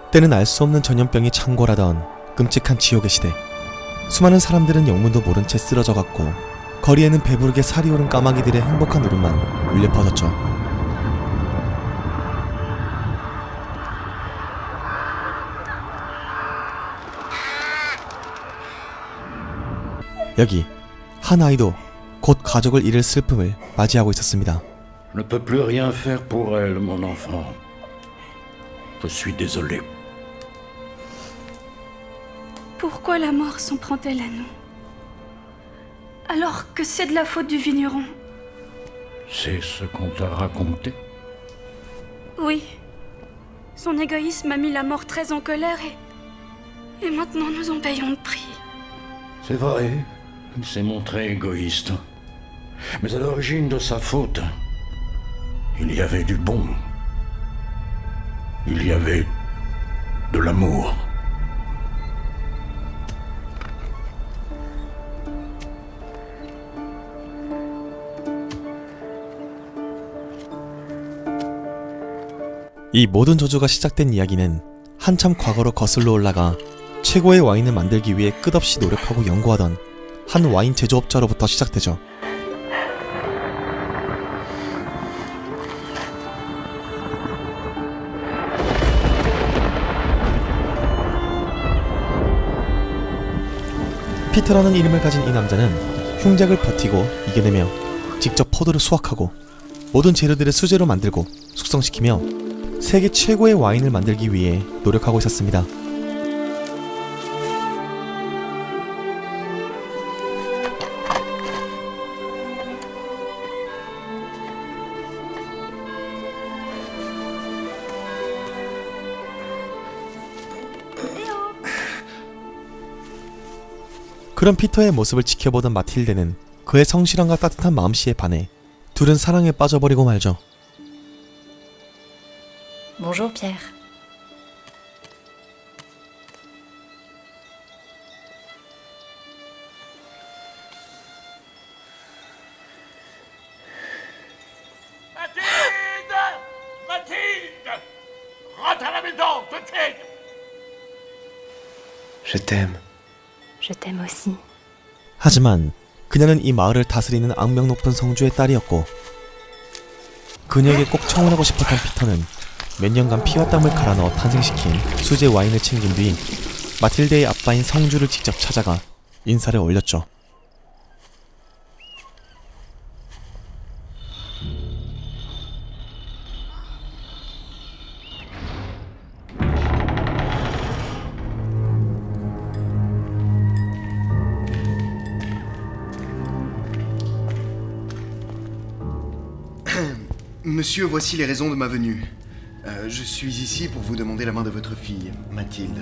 때는 알 수 없는 전염병이 창궐하던 끔찍한 지옥의 시대. 수많은 사람들은 영문도 모른 채 쓰러져갔고 거리에는 배부르게 살이 오른 까마귀들의 행복한 울음만 울려 퍼졌죠. 여기 한 아이도 곧 가족을 잃을 슬픔을 맞이하고 있었습니다. Je ne peux plus rien faire pour elle, mon enfant. Je suis désolé. Pourquoi la mort s'en prend-elle à nous? Alors que c'est de la faute du vigneron. C'est ce qu'on t'a raconté? Oui. Son égoïsme a mis la mort très en colère et maintenant nous en payons le prix. C'est vrai, il s'est montré égoïste. Mais à l'origine de sa faute, il y avait du bon. Il y avait de l'amour. 이 모든 저주가 시작된 이야기는 한참 과거로 거슬러 올라가 최고의 와인을 만들기 위해 끝없이 노력하고 연구하던 한 와인 제조업자로부터 시작되죠. 피터라는 이름을 가진 이 남자는 흉작을 버티고 이겨내며 직접 포도를 수확하고 모든 재료들을 수제로 만들고 숙성시키며 세계 최고의 와인을 만들기 위해 노력하고 있었습니다. 그런 피터의 모습을 지켜보던 마틸데는 그의 성실함과 따뜻한 마음씨에 반해 둘은 사랑에 빠져버리고 말죠. Bonjour Pierre. Mathilde! Mathilde! Rentre à la maison, tout de suite! Je t'aime. Je t'aime aussi. 하지만 그녀는 이 마을을 다스리는 악명 높은 성주의 딸이었고 그녀에게 꼭 청혼하고 싶었던 피터는 몇 년간 피와 땀을 갈아 넣어 탄생시킨 수제 와인을 챙긴 뒤 마틸데의 아빠인 성주를 직접 찾아가 인사를 올렸죠. Monsieur, voici les raisons de ma venue. Je suis ici pour vous demander la main de votre fille, Mathilde.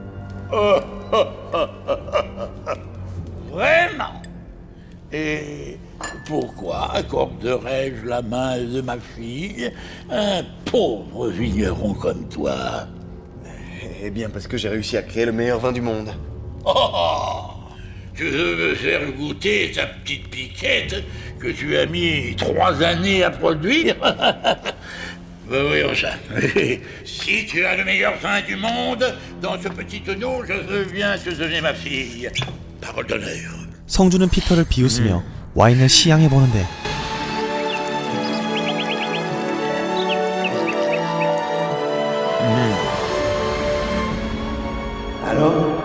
Vraiment? Et pourquoi accorderais-je la main de ma fille à un pauvre vigneron comme toi? Eh bien, parce que j'ai réussi à créer le meilleur vin du monde. Oh! Tu veux me faire goûter ta petite piquette que tu as mis 3 années à produire? Voyons ça. Si tu as le meilleur vin du monde dans ce petit tonneau, je veux bien te donner ma fille. Parole d'honneur. 성주는 피터를 비웃으며 와인을 시향해 보는데 Alors?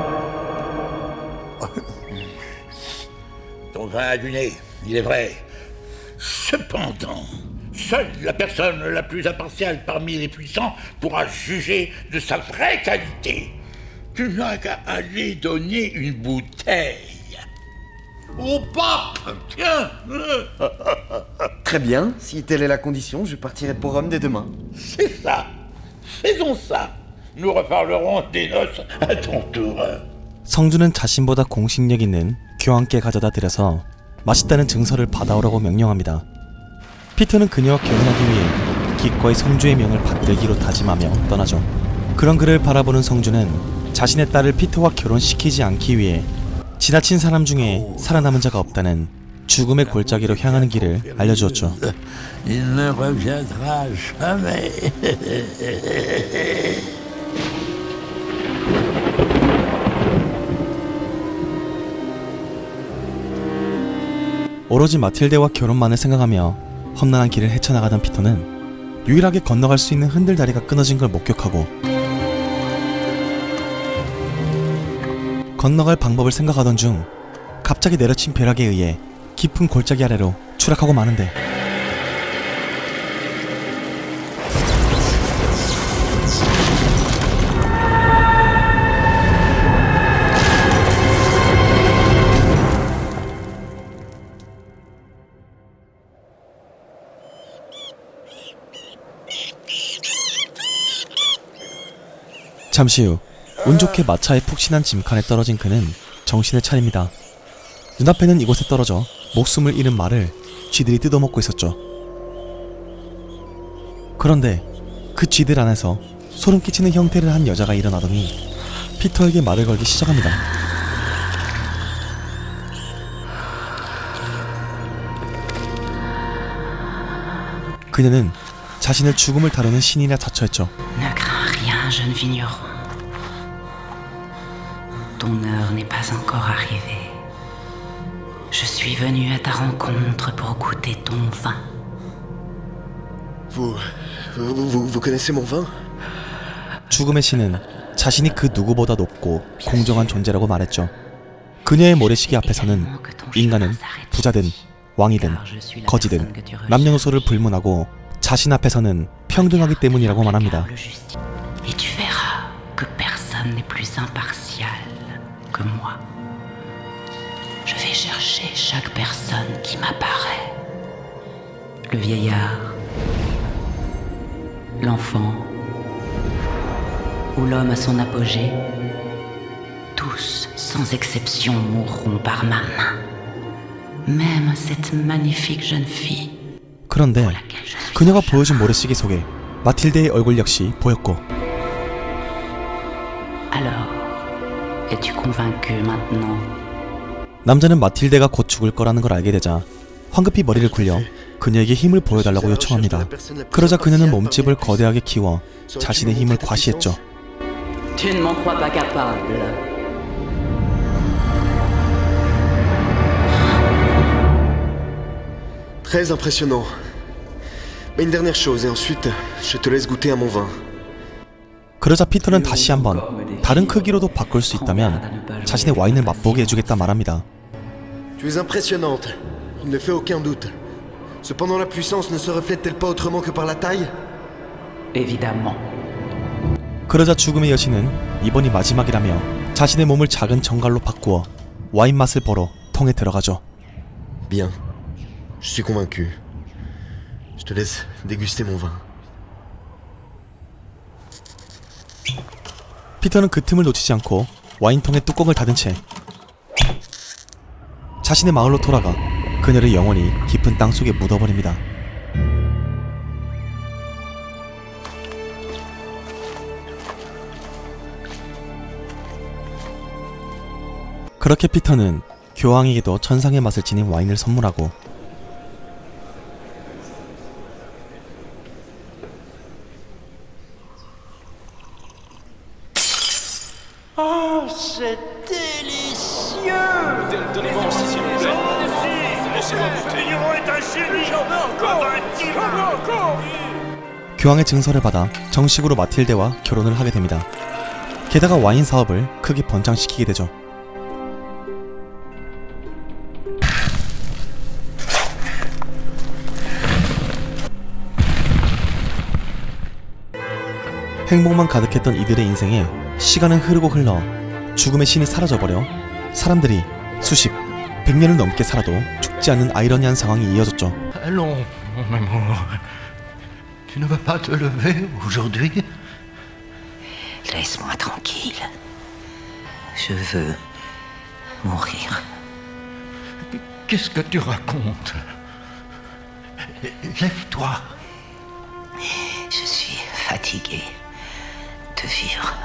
Ton vin a du nez, il est vrai. Cependant, seule la personne la plus impartiale parmi les puissants pourra juger de sa vraie qualité. Tu n'as qu'à aller donner une bouteille au pape, tiens. Très bien, si telle est la condition, je partirai pour Rome dès demain. C'est ça, faisons ça. Nous reparlerons des noces à ton tour. 성주는 자신보다 공식력 있는 교황께 가져다 드려서 맛있다는 증서를 받아오라고 명령합니다. 피터는 그녀와 결혼하기 위해 기꺼이 성주의 명을 받들기로 다짐하며 떠나죠. 그런 그를 바라보는 성주는 자신의 딸을 피터와 결혼시키지 않기 위해 지나친 사람 중에 살아남은 자가 없다는 죽음의 골짜기로 향하는 길을 알려주었죠. Il ne reviendra jamais. 오로지 마틸데와 결혼만을 생각하며 험난한 길을 헤쳐나가던 피터는 유일하게 건너갈 수 있는 흔들다리가 끊어진 걸 목격하고 건너갈 방법을 생각하던 중 갑자기 내려친 벼락에 의해 깊은 골짜기 아래로 추락하고 마는데 잠시 후 운 좋게 마차에 푹신한 짐칸에 떨어진 그는 정신을 차립니다. 눈앞에는 이곳에 떨어져 목숨을 잃은 말을 쥐들이 뜯어먹고 있었죠. 그런데 그 쥐들 안에서 소름 끼치는 형태를 한 여자가 일어나더니 피터에게 말을 걸기 시작합니다. 그녀는 자신을 죽음을 다루는 신이라 자처했죠. Ne crains rien, jeune vigneron. Ton heure n'est pas encore arrivée. Je suis venu à ta rencontre pour goûter ton vin. Vous connaissez mon vin? 죽음의 신은 자신이 그 누구보다 높고 공정한 존재라고 말했죠. 그녀의 모래시계 앞에서는 인간은 부자든 왕이든 거지든 남녀노소를 불문하고 자신 앞에서는 평등하기 때문이라고 말합니다. Et tu verras que personne n'est plus impartial que moi. Je vais chercher chaque personne qui m'apparaît. Le vieillard, l'enfant ou l'homme à son apogée, tous, sans exception, mourront par ma main. Même cette magnifique jeune fille. 그런데 그녀가 보여준 모래시계 속에 마틸데의 얼굴 역시 보였고. Alors, es-tu convaincu maintenant? 남자는 마틸데가 곧 죽을 거라는 걸 알게 되자 황급히 머리를 굴려 그녀에게 힘을 보여달라고 요청합니다. 그러자 그녀는 몸집을 거대하게 키워 자신의 힘을 과시했죠. Tu ne m'en crois pas capable. Très impressionnant. Mais une dernière chose et ensuite je te laisse goûter à mon vin. 그러자 피터는 다시 한번 다른 크기로도 바꿀 수 있다면 자신의 와인을 맛보게 해주겠다 말합니다. Tu es impressionnante, il ne fait aucun doute. Cependant la puissance ne se reflète-t-elle pas autrement que par la taille? Évidemment. 그러자 죽음의 여신은 이번이 마지막이라며 자신의 몸을 작은 정갈로 바꾸어 와인 맛을 보러 통에 들어가죠. Bien, je suis convaincu. Je te laisse déguster mon vin. 피터는 그 틈을 놓치지 않고 와인통의 뚜껑을 닫은 채 자신의 마을로 돌아가 그녀를 영원히 깊은 땅속에 묻어버립니다. 그렇게 피터는 교황에게도 천상의 맛을 지닌 와인을 선물하고 Oh, c'est délicieux! Donnez-moi aussi, s'il vous plaît. Laissez-moi goûter. Vigneron est un génie! J'en veux encore! 교황의 증서를 받아 정식으로 마틸데와 결혼을 하게 됩니다. 게다가 와인 사업을 크게 번창시키게 되죠. 행복만 가득했던 이들의 인생에 시간은 흐르고 흘러 죽음의 신이 사라져버려 사람들이 수십, 100년을 넘게 살아도 죽지 않는 아이러니한 상황이 이어졌죠. Allons, mon amour. Tu ne vas pas te lever aujourd'hui? Laisse-moi tranquille. Je veux mourir. Qu'est-ce que tu racontes? Lève-toi. Je suis fatiguée de vivre.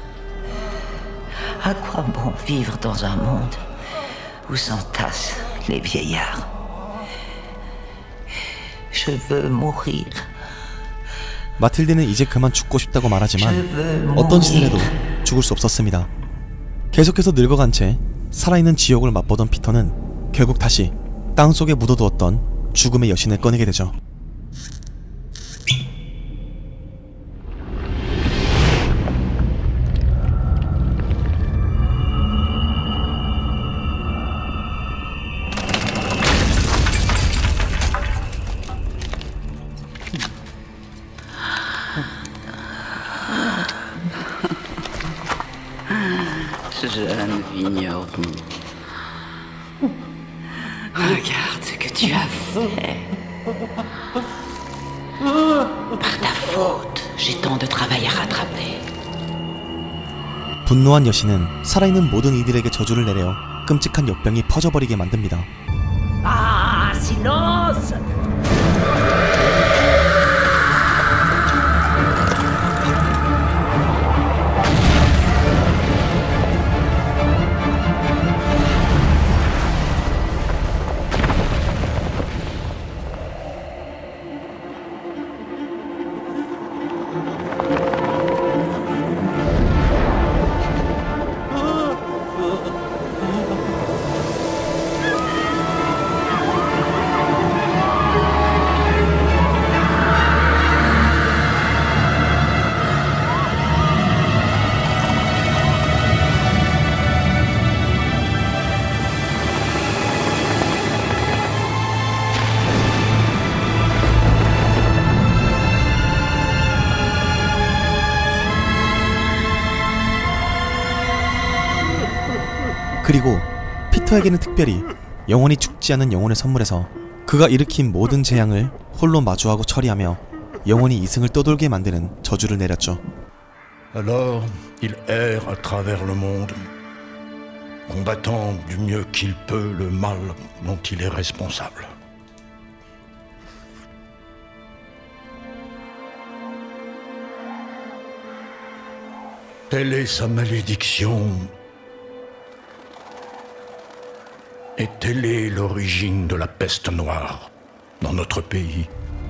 À quoi bon vivre dans un monde où s'entassent les vieillards? Je veux mourir 마틸드는 이제 그만 죽고 싶다고 말하지만 어떤 짓을 해도 죽을 수 없었습니다. 계속해서 늙어간 채 살아있는 지옥을 맛보던 피터는 결국 다시 땅속에 묻어두었던 죽음의 여신을 꺼내게 되죠. Jeune vigneron, regarde ce que tu as fait. Par ta faute, j'ai tant de travail à rattraper. 분노한 여신은 살아있는 모든 이들에게 저주를 내려 끔찍한 역병이 퍼져버리게 만듭니다. Ah, silence! 그리고 피터에게는 특별히 영원히 죽지 않는 영혼을 선물해서 그가 일으킨 모든 재앙을 홀로 마주하고 처리하며 영원히 이승을 떠돌게 만드는 저주를 내렸죠. Alors, il erre à travers le monde, combattant du mieux qu'il peut le mal dont il est responsable. Telle est sa malédiction, et telle est l'origine de la peste noire dans notre pays.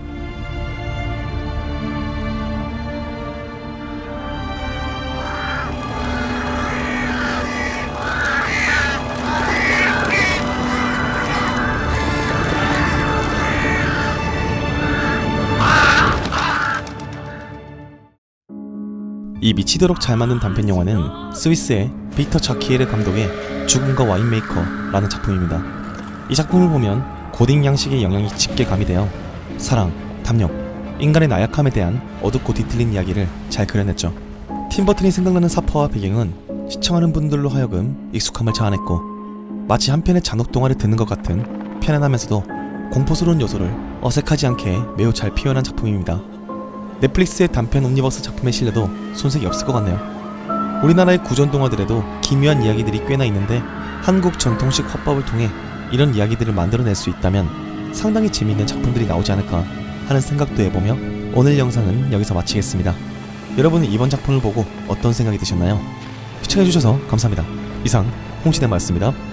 이 미치도록 잘 만든 단편 영화는 스위스의 비터 자키에르 감독의 죽음과 와인메이커라는 작품입니다. 이 작품을 보면 고딩 양식의 영향이 짙게 가미되어 사랑, 탐욕, 인간의 나약함에 대한 어둡고 뒤틀린 이야기를 잘 그려냈죠. 팀 버튼이 생각나는 사파와 배경은 시청하는 분들로 하여금 익숙함을 자아냈고 마치 한편의 잔혹동화를 듣는 것 같은 편안하면서도 공포스러운 요소를 어색하지 않게 매우 잘 표현한 작품입니다. 넷플릭스의 단편 옴니버스 작품에 실려도 손색이 없을 것 같네요. 우리나라의 구전 동화들에도 기묘한 이야기들이 꽤나 있는데 한국 전통식 화법을 통해 이런 이야기들을 만들어낼 수 있다면 상당히 재미있는 작품들이 나오지 않을까 하는 생각도 해보며 오늘 영상은 여기서 마치겠습니다. 여러분은 이번 작품을 보고 어떤 생각이 드셨나요? 시청해주셔서 감사합니다. 이상 홍시대 말씀입니다.